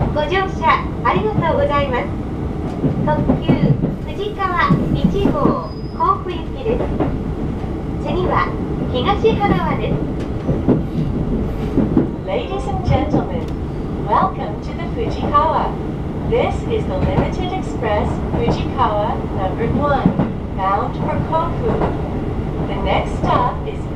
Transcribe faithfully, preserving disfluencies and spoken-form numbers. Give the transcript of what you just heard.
ご乗車ありがとうございます。特急富士川いち号甲府行きです。次は東花輪です。 Ladies and gentlemen, welcome to the Fujikawa. This is the Limited Express Fujikawa number one, bound for Kofu. The next stop is